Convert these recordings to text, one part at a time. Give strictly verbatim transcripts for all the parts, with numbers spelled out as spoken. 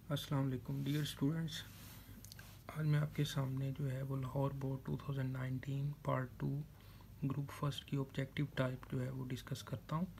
अस्सलाम वालेकुम dear students. आज मैं आपके सामने जो है वो Lahore board two thousand nineteen part two group first की ऑब्जेक्टिव टाइप जो है वो डिस्कस करता हूँ।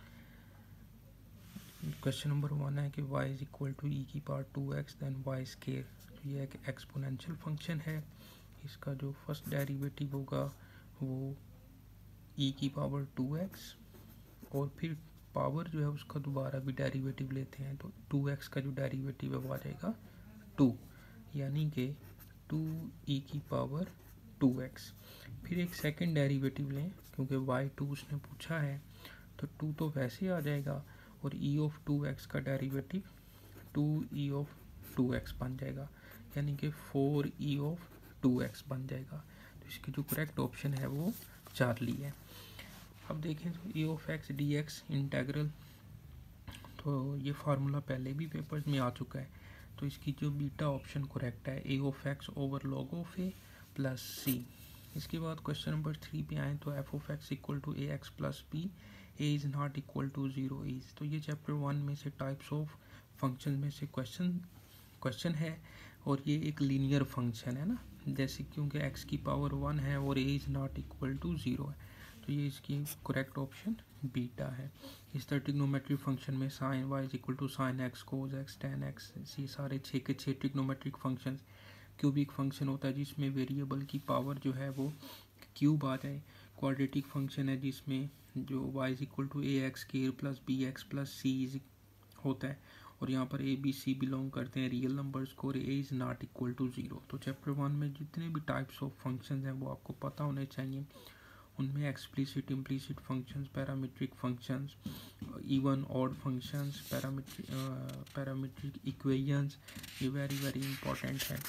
क्वेश्चन नंबर वन है कि y is equal to e की power two x then y square. तो ये एक एक्सपोनेंशियल फंक्शन है। इसका जो फर्स्ट डेरिवेटिव होगा वो e की पावर टू एक्स और फिर पावर जो है उसका दोबारा भी डेरिवेटिव लेते हैं तो टू एक्स का जो डेरिवेटिव है वो आ जाएगा टू, यानी कि टू ई की पावर टू एक्स। फिर एक सेकंड डेरिवेटिव लें क्योंकि वाई टू उसने पूछा है, तो टू तो वैसे आ जाएगा और ई ऑफ टू एक्स का derivative two e of two x बन जाएगा, यानी कि four e of two x बन जाएगा। तो इसकी जो करेक्ट ऑप्शन है वो चार्ली है। अब देखें तो e of x d x integral, तो ये फार्मूला पहले भी पेपर्स में आ चुका है। तो इसकी जो बीटा ऑप्शन करेक्ट है a of x over log of a plus c. इसके बाद क्वेश्चन नंबर थ्री पे आए तो f of x equal to a x plus b a is not equal to zero is. तो ये chapter one में से टाइप्स ऑफ फंक्शन में से क्वेश्चन क्वेश्चन है और ये एक लीनियर फंक्शन है ना, जैसे क्योंकि एक्स की पावर वन है और a is not equal to zero है, तो ये इसकी करेक्ट ऑप्शन बीटा है। इस तरह ट्रिग्नोमेट्रिक फंक्शन में sine y is equal to sine x cos x tan x, ये सारे छः के छः ट्रिग्नोमेट्रिक फंक्शन। क्यूबिक फंक्शन होता है जिसमें वेरिएबल की पावर जो है वो क्यूब आ जाए। क्वाड्रेटिक फंक्शन है जिसमें जो y is equal to a x square plus b x plus c होता है, और यहाँ पर ए बी सी बिलोंग करते हैं रियल नंबर्स को, और a is not equal to zero. तो चैप्टर वन में जितने भी टाइप्स ऑफ फंक्शंस हैं वो आपको पता होने चाहिए। उनमें explicit implicit functions, parametric functions, even odd functions, parametric parametric equations, ये वेरी वेरी इंपॉर्टेंट है।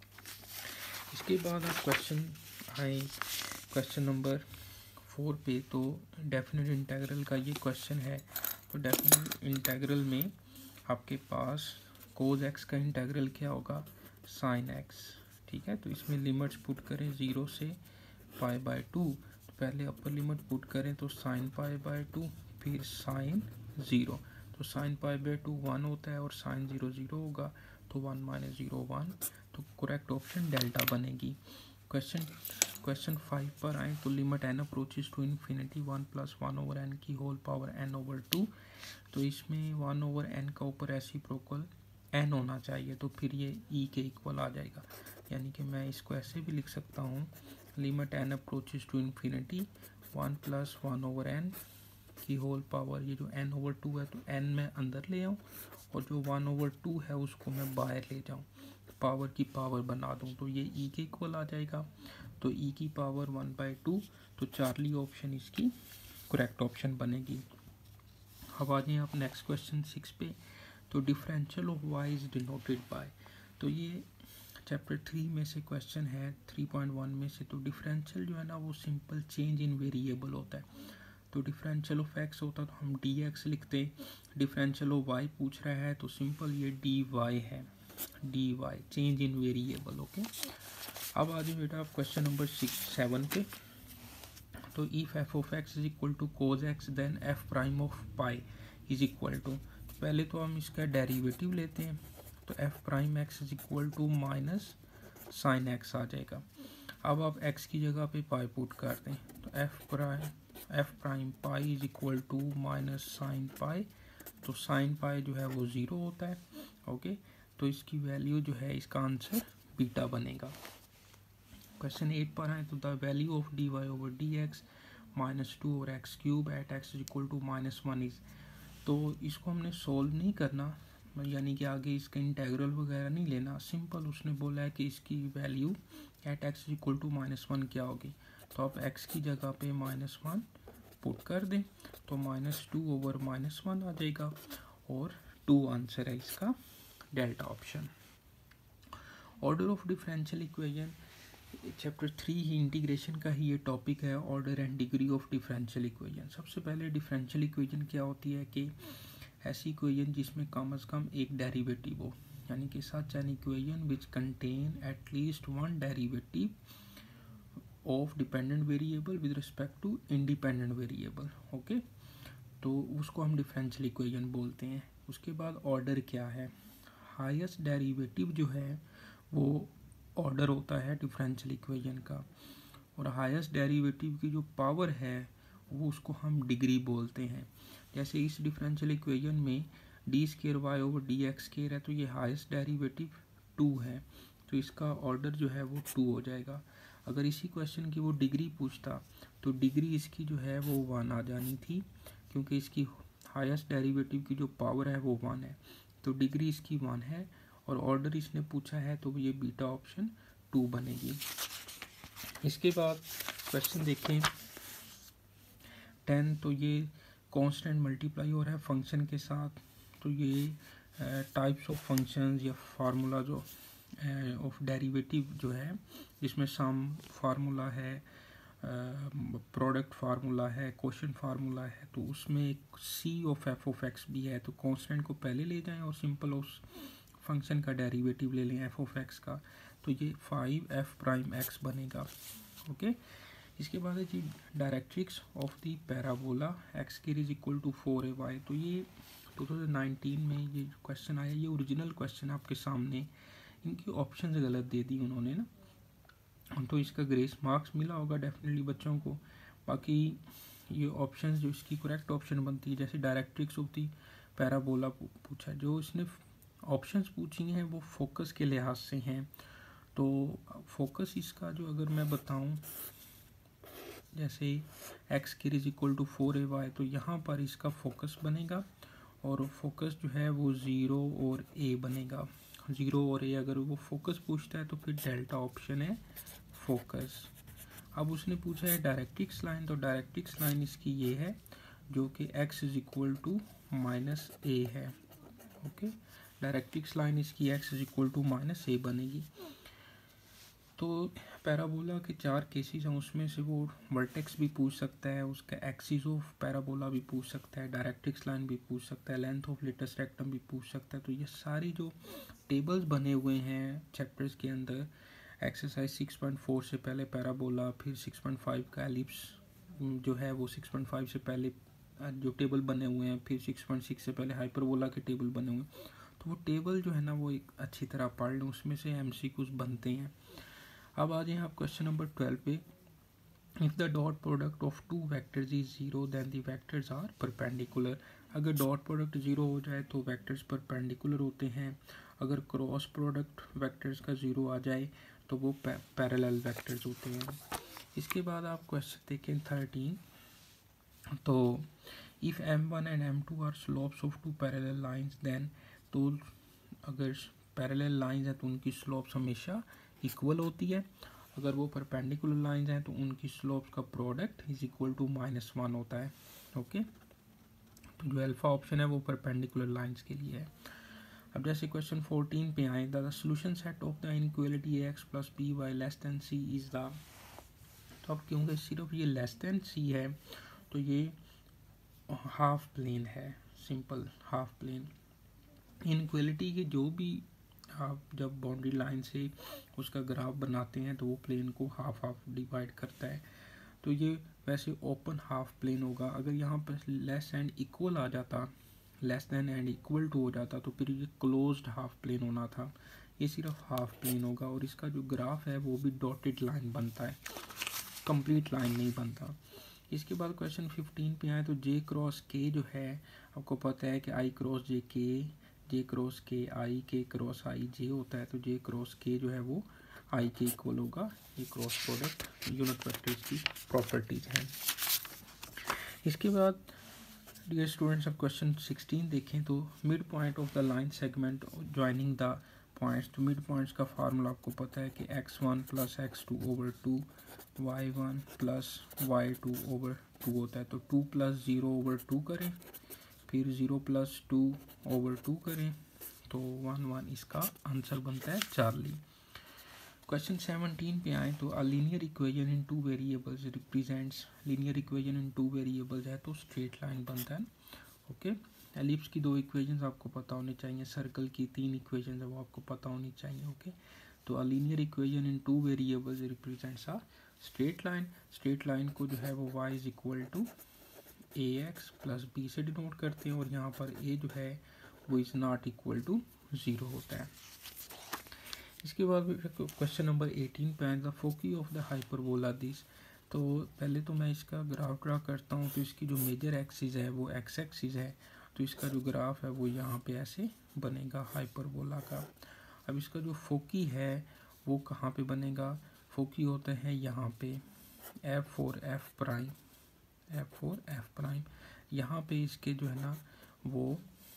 इसके बाद आप क्वेश्चन आए क्वेश्चन नंबर फोर पे, तो डेफिनेट इंटीग्रल का ये क्वेश्चन है। तो डेफिनेट इंटीग्रल में आपके पास कोज एक्स का इंटीग्रल क्या होगा, साइन एक्स। ठीक है, तो इसमें लिमिट्स पुट करें ज़ीरो से पाई बाय टू। तो पहले अपर लिमिट पुट करें तो साइन पाई बाय टू, फिर साइन ज़ीरो। तो sine pi by two one होता है और साइन ज़ीरो ज़ीरो होगा, तो वन माइनस ज़ीरो वन। तो करेक्ट ऑप्शन डेल्टा बनेगी। क्वेश्चन क्वेश्चन फाइव पर आए तो limit n approaches to infinity one plus one over n की whole power n over two. तो इसमें वन ओवर एन का ऊपर रेसिप्रोकल एन होना चाहिए, तो फिर ये ई के इक्वल आ जाएगा, यानी कि मैं इसको ऐसे भी लिख सकता हूँ limit n approaches to infinity one plus one over n की होल पावर, ये जो एन ओवर टू है तो एन मैं अंदर ले आऊँ और जो वन ओवर टू है उसको मैं बाहर ले जाऊँ, पावर की पावर बना दूँ, तो ये ई के इक्वल आ जाएगा। तो ई की पावर वन बाई टू, तो चार्ली ऑप्शन इसकी करेक्ट ऑप्शन बनेगी। अब आ जाए आप नेक्स्ट क्वेश्चन सिक्स पे, तो differential of y is denoted by. तो ये चैप्टर थ्री में से क्वेश्चन है थ्री पॉइंट वन में से। तो डिफरेंशियल जो है ना वो सिंपल चेंज इन वेरिएबल होता है। तो डिफरेंशियल ऑफ एक्स होता तो हम डी एक्स लिखते, डिफरेंशियल ऑफ वाई पूछ रहा है तो सिंपल ये डी वाई है, d y change in variable. Okay, अब आ जाए बेटा आप क्वेश्चन नंबर सिक्स सेवन पे। तो if f of x is equal to cos x then f prime of pi is equal to, पहले तो हम इसका डेरिवेटिव लेते हैं, तो f prime x is equal to minus sine x आ जाएगा। अब आप एक्स की जगह पे पाई पुट कर दें, तो f prime f prime pi is equal to minus sine pi, तो साइन पाई जो है वो ज़ीरो होता है। ओके, तो इसकी वैल्यू जो है इसका आंसर बीटा बनेगा। क्वेश्चन एट पर आए तो the value of d y over d x minus two और x cube at x is equal to minus one is. तो इसको हमने सोल्व नहीं करना, यानी कि आगे इसका इंटेग्रल वगैरह नहीं लेना, सिंपल उसने बोला है कि इसकी value at x is equal to minus one क्या होगी। तो आप एक्स की जगह पे माइनस वन पुट कर दें, तो minus two over minus one आ जाएगा और टू आंसर है इसका delta option. Order of differential equation chapter three ही इंटीग्रेशन का ही ये टॉपिक है, order and degree of differential equation. सबसे पहले डिफरेंशियल इक्वेशन क्या होती है कि ऐसी इक्वेशन जिसमें कम से कम एक डेरिवेटिव हो, यानी कि such an equation which contain at least one derivative of dependent variable with respect to independent variable. Okay, तो उसको हम डिफरेंशियल इक्वेशन बोलते हैं। उसके बाद ऑर्डर क्या है, हाईएस्ट डेरिवेटिव जो है वो ऑर्डर होता है डिफरेंशियल इक्वेशन का, और हाईएस्ट डेरिवेटिव की जो पावर है वो उसको हम डिग्री बोलते हैं। जैसे इस डिफरेंशियल इक्वेशन में d square y over d x square है, तो ये हाईएस्ट डेरिवेटिव टू है, तो इसका ऑर्डर जो है वो टू हो जाएगा। अगर इसी क्वेश्चन की वो डिग्री पूछता तो डिग्री इसकी जो है वो वन आ जानी थी, क्योंकि इसकी हाईएस्ट डेरिवेटिव की जो पावर है वो वन है, तो डिग्री इसकी वन है, और ऑर्डर इसने पूछा है तो ये बीटा ऑप्शन टू बनेगी। इसके बाद क्वेश्चन देखें टेन, तो ये कांस्टेंट मल्टीप्लाई हो रहा है फंक्शन के साथ, तो ये टाइप्स ऑफ फंक्शंस या फार्मूला जो ऑफ डेरिवेटिव जो है, जिसमें सम फार्मूला है, प्रोडक्ट फार्मूला है, क्वेश्चन फार्मूला है, तो उसमें एक c of f of x भी है, तो कांस्टेंट को पहले ले जाएं और सिंपल उस फंक्शन का डेरिवेटिव ले लें एफ ऑफ एक्स का, तो ये फाइव एफ प्राइम एक्स बनेगा। ओके, इसके बाद है जी directrix of the parabola x square is equal to four a y, तो ये टू थाउजेंड नाइनटीन में ये क्वेश्चन आया, ये ओरिजिनल क्वेश्चन आपके सामने, इनकी ऑप्शन गलत दे दी उन्होंने ना, तो इसका ग्रेस मार्क्स मिला होगा डेफिनेटली बच्चों को। बाकी ये ऑप्शंस जो इसकी करेक्ट ऑप्शन बनती है, जैसे डायरेक्ट्रिक्स ऑफ दी पैराबोला पूछा, जो इसने ऑप्शंस पूछी हैं वो फोकस के लिहाज से हैं, तो फोकस इसका जो अगर मैं बताऊं, जैसे एक्स की is equal to four a y, तो यहाँ पर इसका फोकस बनेगा, और फोकस जो है वो ज़ीरो और ए बनेगा। ज़ीरो और ए अगर वो फोकस पूछता है तो फिर डेल्टा ऑप्शन है फोकस। अब उसने पूछा है डायरेक्ट्रिक्स लाइन, तो डायरेक्ट्रिक्स लाइन इसकी ये है जो कि x is equal to minus a है। ओके, डायरेक्ट्रिक्स लाइन इसकी x is equal to minus a बनेगी। तो पैराबोला के चार केसेस हैं, उसमें से वो वर्टेक्स भी पूछ सकता है, उसका एक्सिस ऑफ पैराबोला भी पूछ सकता है, डायरेक्ट्रिक्स लाइन भी पूछ सकता है, लेंथ ऑफ लेटेस्ट रेक्टम भी पूछ सकता है। तो ये सारी जो टेबल्स बने हुए हैं चैप्टर्स के अंदर, एक्सरसाइज सिक्स पॉइंट फोर से पहले पैराबोला, फिर सिक्स पॉइंट फाइव का एलिप्स जो है वो सिक्स पॉइंट फाइव से पहले जो टेबल बने हुए हैं, फिर सिक्स पॉइंट सिक्स से पहले हाइपरबोला के टेबल बने हुए हैं, तो वो टेबल जो है ना वो एक अच्छी तरह पढ़ लें, उसमें से एमसीक्यूज बनते हैं। अब आ जाए आप क्वेश्चन नंबर ट्वेल्व पे, if the dot product of two vectors is zero then the vectors are perpendicular. अगर डॉट प्रोडक्ट जीरो हो जाए तो वेक्टर्स परपेंडिकुलर होते हैं, अगर क्रॉस प्रोडक्ट वेक्टर्स का जीरो आ जाए तो वो पैरेलल वेक्टर्स होते हैं। इसके बाद आप क्वेश्चन देखें थर्टीन, तो if m one and m two are slopes of two parallel lines then, तो अगर पैरेलल लाइंस हैं तो उनकी स्लोप्स हमेशा इक्वल होती है, अगर वो परपेंडिकुलर लाइंस हैं तो उनकी स्लोप्स का product is equal to minus one होता है। ओके, तो जो अल्फा ऑप्शन है वो परपेंडिकुलर लाइंस के लिए है। अब जैसे क्वेश्चन फोर्टीन पे आए, the solution set of the inequality a x plus b y less than c is the, तो अब क्योंकि सिर्फ ये लेस देन सी है तो ये हाफ प्लेन है, सिंपल हाफ प्लेन। इनइक्वालिटी के जो भी आप जब बाउंड्री लाइन से उसका ग्राफ बनाते हैं तो वो प्लेन को हाफ हाफ डिवाइड करता है, तो ये वैसे ओपन हाफ प्लेन होगा। अगर यहाँ पर लेस एंड इक्वल आ जाता, less than and equal to हो जाता, तो फिर ये क्लोज्ड हाफ प्लेन होना था, ये सिर्फ हाफ प्लेन होगा, और इसका जो ग्राफ है वो भी डॉटेड लाइन बनता है, कंप्लीट लाइन नहीं बनता। इसके बाद क्वेश्चन फिफ्टीन पे आए, तो जे क्रॉस के जो है आपको पता है कि आई क्रॉस जे के, जे क्रॉस के आई, के क्रॉस आई जे होता है, तो जे क्रॉस के जो है वो आई के इक्वल होगा। ये क्रॉस प्रोडक्ट यूनिट वेक्टर्स की प्रॉपर्टीज हैं। इसके बाद डियर स्टूडेंट्स अब क्वेश्चन सिक्सटीन देखें, तो mid point of the line segment joining the points, तो मिड पॉइंट्स का फार्मूला आपको पता है कि x one plus x two over two, y one plus y two over two होता है, तो two plus zero over two करें, फिर zero plus two over two करें, तो वन वन इसका आंसर बनता है चार्ली। क्वेश्चन सेवनटीन पे आए, तो a linear equation in two variables represents, linear equation in two variables है तो स्ट्रेट लाइन बनता है। ओके, एलिप्स की दो इक्वेशंस आपको पता होनी चाहिए, सर्कल की तीन इक्वेशंस है वो आपको पता होनी चाहिए। ओके, तो a linear equation in two variables represents a straight line, straight line को जो है वो y is equal to a x plus b से डिनोट करते हैं, और यहाँ पर a जो है वो is not equal to zero होता है। इसके बाद क्वेश्चन नंबर एटीन पे the foci of the hyperbola this. तो पहले तो मैं इसका ग्राफ ड्रा करता हूँ। तो इसकी जो मेजर एक्सिस है वो एक्स एक्सिस है, तो इसका जो ग्राफ है वो यहाँ पे ऐसे बनेगा हाइपरबोला का। अब इसका जो फोकी है वो कहाँ पे बनेगा, फोकी होते हैं यहाँ पे f four f prime, f four f prime. यहाँ पे इसके जो है ना वो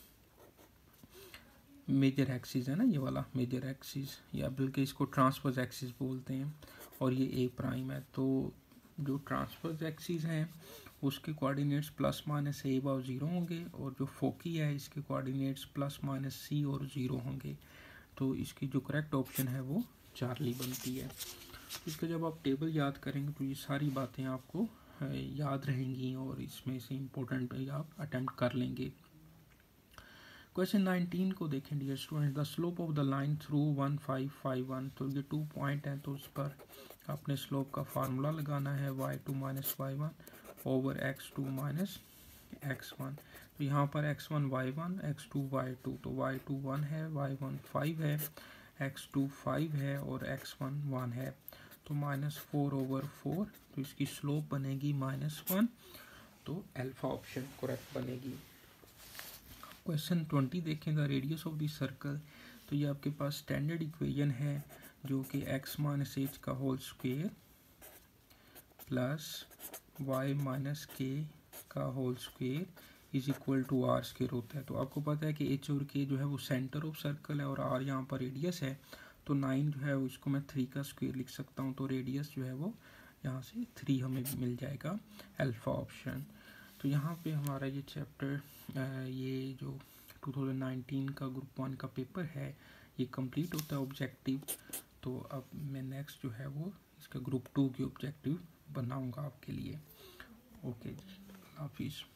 मेजर एक्सिस है ना, ये वाला मेजर एक्सिस, या बल्कि इसको ट्रांसवर्स एक्सिस बोलते हैं, और ये ए प्राइम है। तो जो ट्रांसवर्स एक्सिस है उसके कोऑर्डिनेट्स प्लस माइनस ए और ज़ीरो होंगे, और जो फोकी है इसके कोऑर्डिनेट्स प्लस माइनस सी और ज़ीरो होंगे। तो इसकी जो करेक्ट ऑप्शन है वो चार्ली बनती है। इसका जब आप टेबल याद करेंगे तो ये सारी बातें आपको याद रहेंगी और इसमें से इम्पोर्टेंट आप अटेम्प्ट कर लेंगे। क्वेश्चन नाइनटीन को देखें dear student, the slope of the line through one five five one. तो ये टू पॉइंट है, तो उस पर आपने स्लोप का फार्मूला लगाना है y two minus y one over x two minus x one. तो यहाँ पर x one y one, x two y two, तो वाई टू वन है, वाई वन फाइव है, एक्स टू फाइव है और एक्स वन वन है। तो माइनस फोर ओवर फोर, तो इसकी स्लोप बनेगी माइनस वन, तो अल्फा ऑप्शन करेक्ट बनेगी। क्वेश्चन ट्वेंटी देखें, the radius of the circle. तो ये आपके पास स्टैंडर्ड इक्वेशन है जो कि एक्स माइनस एच का whole square plus y minus k का whole square is equal to r square होता है। तो आपको पता है कि एच और के जो है वो सेंटर ऑफ सर्कल है और आर यहाँ पर रेडियस है। तो नाइन जो है उसको मैं थ्री का स्क्वेयर लिख सकता हूँ, तो रेडियस जो है वो यहाँ से थ्री हमें मिल जाएगा, अल्फा ऑप्शन। तो यहाँ पे हमारा ये चैप्टर ये जो टू थाउजेंड नाइनटीन का ग्रुप वन का पेपर है ये कंप्लीट होता है ऑब्जेक्टिव। तो अब मैं नेक्स्ट जो है वो इसका ग्रुप टू की ऑब्जेक्टिव बनाऊंगा आपके लिए। ओके जी, हाफिज़।